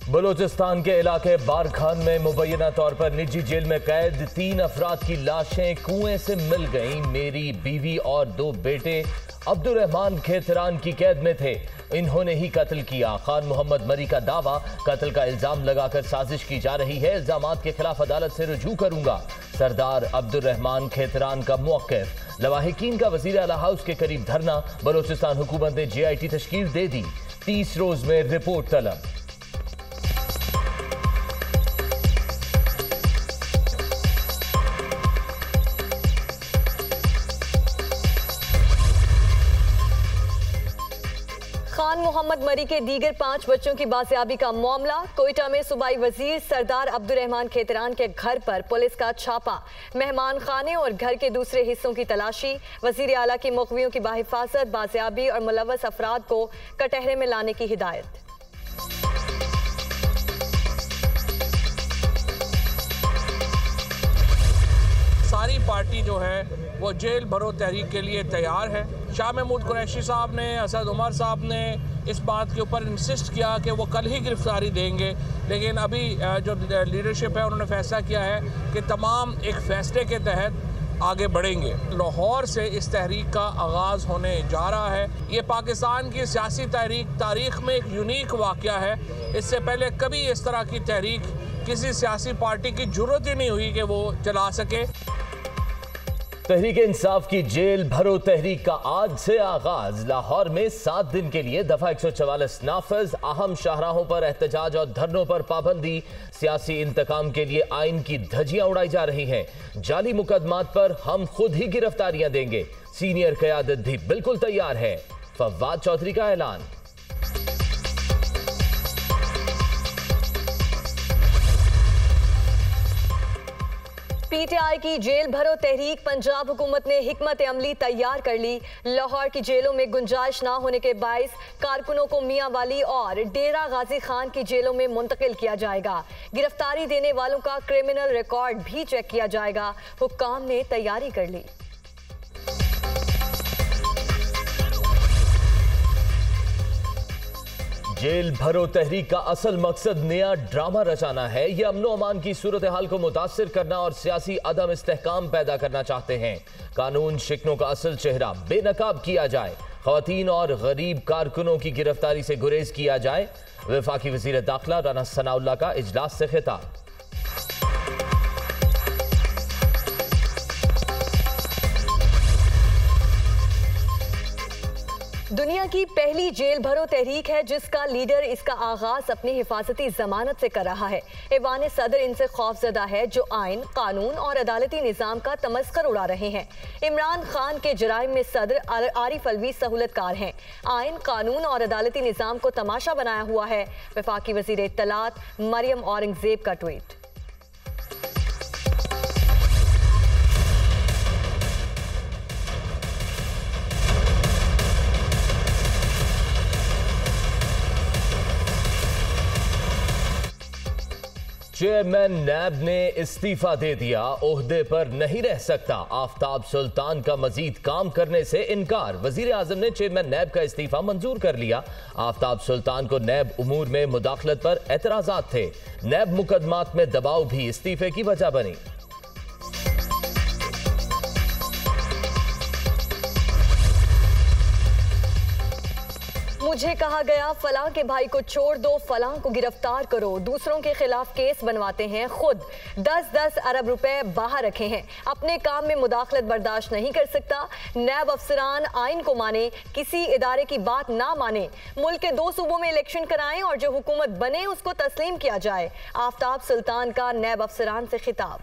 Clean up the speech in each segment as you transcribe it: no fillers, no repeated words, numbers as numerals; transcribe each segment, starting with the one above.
बलूचिस्तान के इलाके बारखान में मुबैना तौर पर निजी जेल में कैद 3 अफराद की लाशें कुएं से मिल गईं। मेरी बीवी और 2 बेटे अब्दुल रहमान खेतरान की कैद में थे, इन्होंने ही कत्ल किया। खान मोहम्मद मरी का दावा, कत्ल का इल्जाम लगाकर साजिश की जा रही है, इल्जामात के खिलाफ अदालत से रुजू करूंगा। सरदार अब्दुल रहमान खेतरान का मौक़िफ़, लवाहिकीन का वज़ीर आला हाउस के करीब धरना। बलूचिस्तान हुकूमत ने JIT तश्कील दे दी, 30 रोज में रिपोर्ट तलब। खान मोहम्मद मरी के दीगर 5 बच्चों की बाजियाबी का मामला। कोयटा में सूबाई वजीर सरदार अब्दुल रहमान खेतरान के घर पर पुलिस का छापा, मेहमान खाने और घर के दूसरे हिस्सों की तलाशी। वजीर आला की मुखबियों की बाहिफाजत, बाजियाबी और मुलव्वस अफराद को कटहरे में लाने की हिदायत। सारी पार्टी जो है वो जेल भरो तहरीक के लिए तैयार है। शाह महमूद कुरैशी साहब ने, असद उमर साहब ने इस बात के ऊपर इंसिस्ट किया कि वो कल ही गिरफ्तारी देंगे, लेकिन अभी जो लीडरशिप है उन्होंने फैसला किया है कि तमाम एक फैसले के तहत आगे बढ़ेंगे। लाहौर से इस तहरीक का आगाज़ होने जा रहा है। ये पाकिस्तान की सियासी तारीख में एक यूनिक वाक़या है। इससे पहले कभी इस तरह की तहरीक किसी सियासी पार्टी की जरूरत ही नहीं हुई कि वो चला सके। तहरीक इंसाफ की जेल भरो तहरीक का आज से आगाज। लाहौर में 7 दिन के लिए दफा 144 नाफिज, अहम शाहराहों पर एहतजाज और धरनों पर पाबंदी। सियासी इंतकाम के लिए आइन की धज्जियां उड़ाई जा रही हैं। जाली मुकदमात पर हम खुद ही गिरफ्तारियां देंगे, सीनियर क़यादत भी बिल्कुल तैयार है। फवाद चौधरी का ऐलान। PTI की जेल भरो तहरीक, पंजाब हुकूमत ने हिकमत अमली तैयार कर ली। लाहौर की जेलों में गुंजाइश ना होने के बायस कारकुनों को मियां वाली और डेरा गाजी खान की जेलों में मुंतकिल किया जाएगा। गिरफ्तारी देने वालों का क्रिमिनल रिकॉर्ड भी चेक किया जाएगा। हुक्काम ने तैयारी कर ली। जेल भरो तहरीक का असल मकसद नया ड्रामा रचाना है। ये अमनो अमान की सूरत हाल को मुतासिर करना और सियासी अदम इस्तेहकाम पैदा करना चाहते हैं। कानून शिकनों का असल चेहरा बेनकाब किया जाए, खवातीन और गरीब कारकुनों की गिरफ्तारी से गुरेज किया जाए। वफाकी वज़ीर दाखिला राना सनाउल्लाह का इजलास से खिताब। दुनिया की पहली जेल भरो तहरीक है जिसका लीडर इसका आगाज अपनी हिफाजती जमानत से कर रहा है। ऐवान सदर इनसे खौफजदा है जो आइन, कानून और अदालती निज़ाम का तमस्कर उड़ा रहे हैं। इमरान खान के जराइम में सदर आरिफ अलवी सहूलतकार हैं। आइन, कानून और अदालती निज़ाम को तमाशा बनाया हुआ है। वफाकी वज़ीर इत्तलात मरियम औरंगजेब का ट्वीट। चेयरमैन नैब ने इस्तीफा दे दिया, ओहदे पर नहीं रह सकता। आफ्ताब सुल्तान का मजीद काम करने से इनकार। वजीर आजम ने चेयरमैन नैब का इस्तीफा मंजूर कर लिया। आफ्ताब सुल्तान को नैब उमूर में मुदाखलत पर एतराजात थे। नैब मुकदमात में दबाव भी इस्तीफे की वजह बनी। मुझे कहा गया फलां के भाई को छोड़ दो, फलां को गिरफ्तार करो। दूसरों के खिलाफ केस बनवाते हैं, खुद 10-10 अरब रुपए बाहर रखे हैं। अपने काम में मुदाखलत बर्दाश्त नहीं कर सकता। नैब अफसरान आइन को माने, किसी इदारे की बात ना माने। मुल्क के 2 सूबों में इलेक्शन कराएं और जो हुकूमत बने उसको तस्लीम किया जाए। आफ्ताब सुल्तान का नैब अफसरान से खिताब।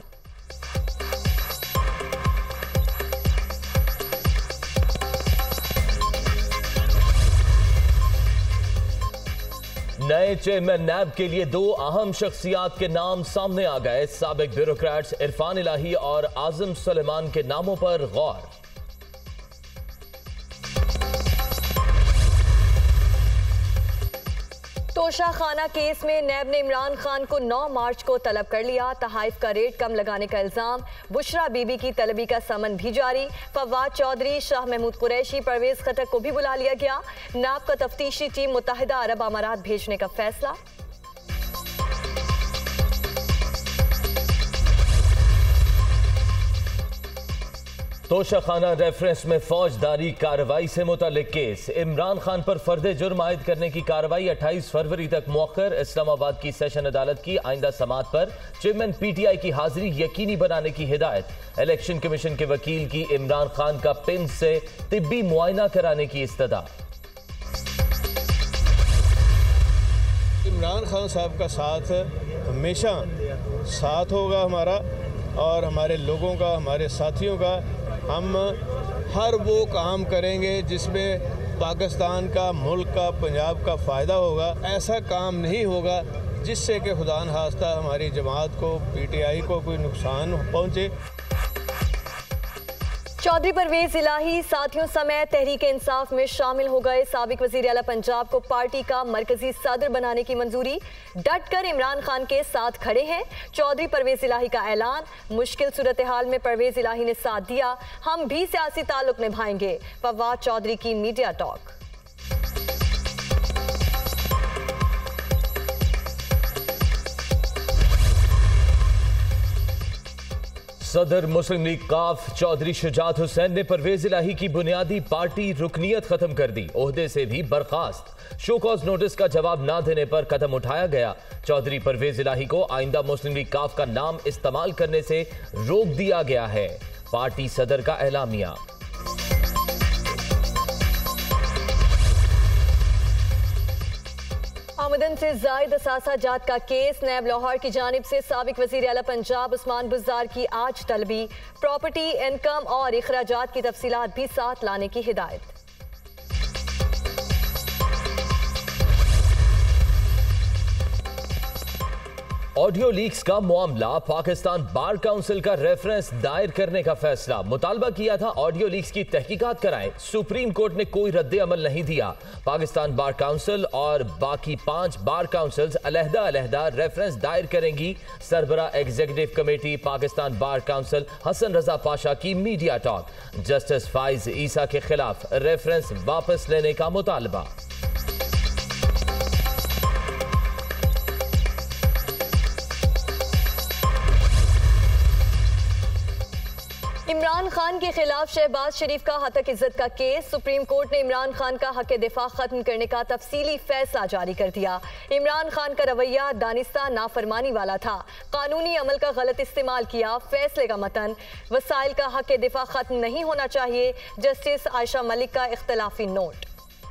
नए चेयरमैन नैब के लिए 2 अहम शख्सियात के नाम सामने आ गए। साबिक ब्यूरोक्रेट्स इरफान इलाही और आजम सुलेमान के नामों पर गौर। तोशा खाना केस में नैब ने इमरान खान को 9 मार्च को तलब कर लिया। तहाइफ का रेट कम लगाने का इल्जाम, बुशरा बीबी की तलबी का समन भी जारी। फवाद चौधरी, शाह महमूद कुरैशी, परवेज खटक को भी बुला लिया गया। नैब का तफ्तीशी टीम मुत्तहिदा अरब अमारात भेजने का फैसला। तोशाखाना रेफरेंस में फौजदारी कार्रवाई से मुतालिक केस। इमरान खान पर फर्द जुर्म आयद करने की कार्रवाई 28 फरवरी तक मुअक्खर। इस्लामाबाद की सेशन अदालत की आइंदा समाअत पर चेयरमैन PTI की हाजिरी यकीनी बनाने की हिदायत। इलेक्शन कमीशन के वकील की इमरान खान का पिंड से तिब्बी मुआयना कराने की इस्तदा। इमरान खान साहब का साथ हमेशा साथ होगा हमारा और हमारे लोगों का, हमारे साथियों का। हम हर वो काम करेंगे जिसमें पाकिस्तान का, मुल्क का, पंजाब का फ़ायदा होगा। ऐसा काम नहीं होगा जिससे कि खुदा न खास्ता हमारी जमात को, PTI को कोई नुकसान पहुँचे। चौधरी परवेज इलाही साथियों समेत तहरीक इंसाफ में शामिल हो गए। साबिक वजीर आला पंजाब को पार्टी का मरकजी सदर बनाने की मंजूरी। डट कर इमरान खान के साथ खड़े हैं। चौधरी परवेज इलाही का ऐलान। मुश्किल सूरत हाल में परवेज इलाही ने साथ दिया। हम भी सियासी ताल्लुक निभाएंगे। फवाद चौधरी की मीडिया टॉक। सदर मुस्लिम लीग काफ चौधरी शुजात हुसैन ने परवेज इलाही की बुनियादी पार्टी रुकनियत खत्म कर दी। ओहदे से भी बर्खास्त। शो कॉज नोटिस का जवाब ना देने पर कदम उठाया गया। चौधरी परवेज इलाही को आइंदा मुस्लिम लीग काफ का नाम इस्तेमाल करने से रोक दिया गया है। पार्टी सदर का एलामिया। आमदन से जायद असासा जात का केस। नैब लाहौर की जानिब से साबिक वजीर आला पंजाब उस्मान बुज़दार की आज तलबी। प्रॉपर्टी, इनकम और इखराजात की तफसीलात भी साथ लाने की हिदायत। ऑडियो लीक्स का मामला। पाकिस्तान बार काउंसिल का रेफरेंस दायर करने का फैसला। मुतालबा किया था ऑडियो लीक्स की तहकीकात कराएं। सुप्रीम कोर्ट ने कोई रद्द अमल नहीं दिया। पाकिस्तान बार काउंसिल और बाकी 5 बार काउंसिल्स अलहदा रेफरेंस दायर करेंगी। सरबरा executive committee Pakistan bar council Hasan Raza Pasha की media talk. Justice Faiz Isa के खिलाफ रेफरेंस वापस लेने का मुतालबा। इमरान खान के खिलाफ शहबाज शरीफ का हतक इज्जत का केस। सुप्रीम कोर्ट ने इमरान खान का हक दिफा खत्म करने का तफसीली फैसला जारी कर दिया। इमरान खान का रवैया दानिस्ता नाफरमानी वाला था। कानूनी अमल का गलत इस्तेमाल किया। फैसले का मतन। वसाइल का हक दिफा खत्म नहीं होना चाहिए। जस्टिस आयशा मलिक का इख्तलाफी नोट।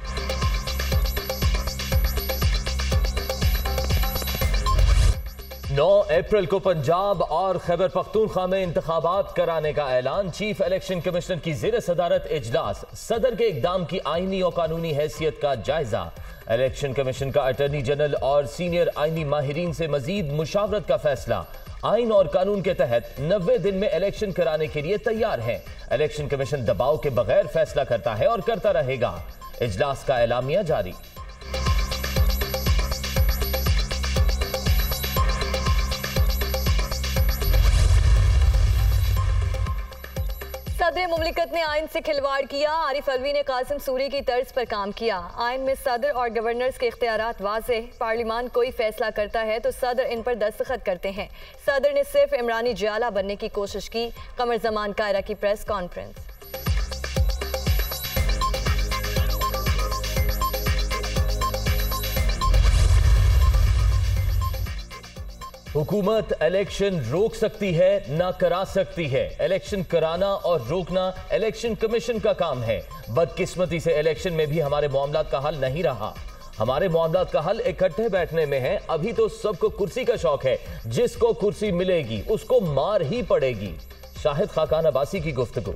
9 अप्रैल को पंजाब और खैबर पख्तूनख्वा में इंतखाबात कराने का ऐलान। चीफ इलेक्शन कमिश्नर की ज़ेर सदारत इजलास। सदर के इकदाम की आईनी और कानूनी हैसियत का जायजा। इलेक्शन कमीशन का अटॉर्नी जनरल और सीनियर आईनी माहिरीन से मजीद मुशावरत का फैसला। आइन और कानून के तहत 90 दिन में इलेक्शन कराने के लिए तैयार है। इलेक्शन कमीशन दबाव के बगैर फैसला करता है और करता रहेगा। इजलास का एलामिया जारी। सदर मुमलिकत ने आइन से खिलवाड़ किया। आरिफ अलवी ने कासिम सूरी की तर्ज पर काम किया। आइन में सदर और गवर्नर्स के इख्तियारात वाज़ेह। पार्लिमान कोई फैसला करता है तो सदर इन पर दस्तखत करते हैं। सदर ने सिर्फ इमरानी जियाला बनने की कोशिश की। कमर जमान कायरा की प्रेस कॉन्फ्रेंस। हुकूमत इलेक्शन रोक सकती है, ना करा सकती है। इलेक्शन कराना और रोकना इलेक्शन कमीशन का काम है। बदकिस्मती से इलेक्शन में भी हमारे मामलात का हल नहीं रहा। हमारे मामलात का हल इकट्ठे बैठने में है। अभी तो सबको कुर्सी का शौक है। जिसको कुर्सी मिलेगी उसको मार ही पड़ेगी। शाहिद खाकान अब्बासी की गुफ्तगू।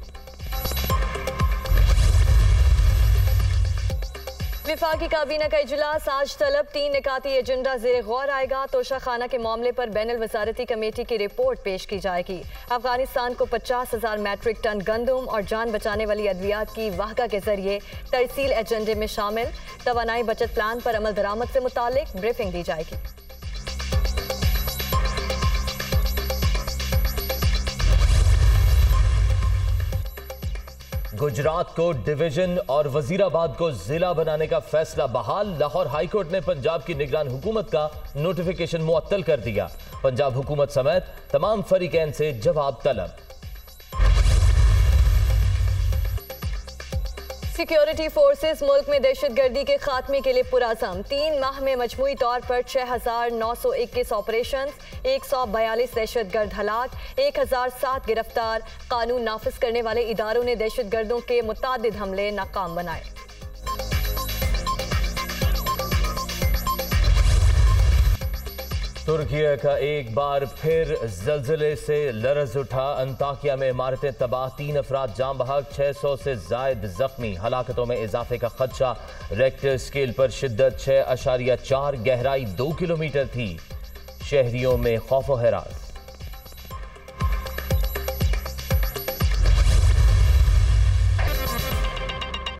विफाकी काबीना का इजलास आज तलब। 3 निकाती एजेंडा ज़ेर गौर आएगा। तोशाखाना के मामले पर बैनुल वज़ारती कमेटी की रिपोर्ट पेश की जाएगी। अफगानिस्तान को 50,000 मैट्रिक टन गंदम और जान बचाने वाली अद्वियात की वाहगा के जरिए तरसील एजेंडे में शामिल। तवानाई बचत प्लान पर अमल दरामद से मुतालिक ब्रीफिंग दी जाएगी। गुजरात को डिवीजन और वजीराबाद को जिला बनाने का फैसला बहाल। लाहौर हाईकोर्ट ने पंजाब की निगरान हुकूमत का नोटिफिकेशन मुअत्तल कर दिया। पंजाब हुकूमत समेत तमाम फरीकैन से जवाब तलब। सिक्योरिटी फोर्सेस मुल्क में दहशतगर्दी के खात्मे के लिए पुरअज़म। 3 माह में मजमूई तौर पर 6,921 ऑपरेशन, 142 दहशतगर्द हलाक, 1,007 गिरफ्तार। कानून नाफिज करने वाले इदारों ने दहशतगर्दों के मुतादिद हमले नाकाम बनाए। तुर्किया का एक बार फिर जल्जले से लरज उठा। अंताकिया में इमारतें तबाह, 3 अफराद जाम बहक, 600 से जायद जख्मी। हलाकतों में इजाफे का खदशा। रेक्टर स्केल पर शिद्दत 6.4, गहराई 2 किलोमीटर थी। शहरियों में खौफ व हैरात।